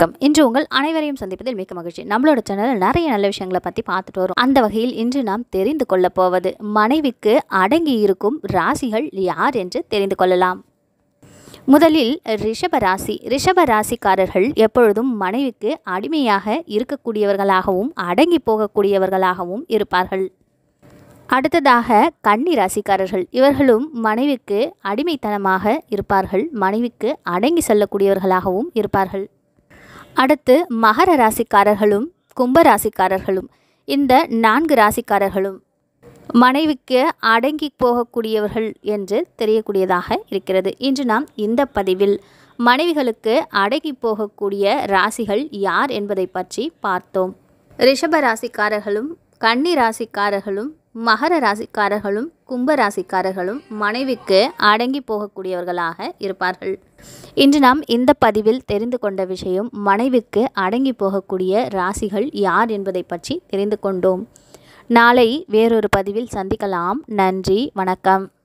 வணக்கம். இன்று உங்கள் அனைவரையும் சந்திப்பதில் மிக்க மகிழ்ச்சி. நம்மளோட சேனலில் நிறைய நல்ல விஷயங்களை பற்றி பார்த்துட்டு வரும். அந்த வகையில் இன்று நாம் தெரிந்து கொள்ள போவது மனைவிக்கு அடங்கி இருக்கும் ராசிகள் யார் என்று தெரிந்து கொள்ளலாம். முதலில் ரிஷப ராசிக்காரர்கள் எப்பொழுதும் மனைவிக்கு அடிமையாக இருக்கக்கூடியவர்களாகவும் அடங்கி போகக்கூடியவர்களாகவும் இருப்பார்கள். அடுத்ததாக கன்னி ராசிக்காரர்கள், இவர்களும் மனைவிக்கு அடிமைத்தனமாக இருப்பார்கள், மனைவிக்கு அடங்கி செல்லக்கூடியவர்களாகவும் இருப்பார்கள். அடுத்து மகர ராசிக்காரர்களும் கும்ப ராசிக்காரர்களும், இந்த 4 ராசிக்காரர்களும் மனைவிக்கு அடங்கி போகக்கூடியவர்கள் என்று தெரியக்கூடியதாக இருக்கிறது. இன்று நாம் இந்த பதிவில் மனைவிகளுக்கு அடங்கி போகக்கூடிய ராசிகள் யார் என்பதை பற்றி பார்த்தோம். ரிஷப ராசிக்காரர்களும் கன்னி ராசிக்காரர்களும் மகர ராசிக்காரர்களும் கும்ப ராசிக்காரர்களும் மனைவிக்கு அடங்கி போகக்கூடியவர்களாக இருப்பார்கள். இன்று நாம் இந்த பதிவில் தெரிந்து கொண்ட விஷயம் மனைவிக்கு அடங்கி போகக்கூடிய ராசிகள் யார் என்பதை பற்றி தெரிந்து கொண்டோம். நாளை வேறொரு பதிவில் சந்திக்கலாம். நன்றி, வணக்கம்.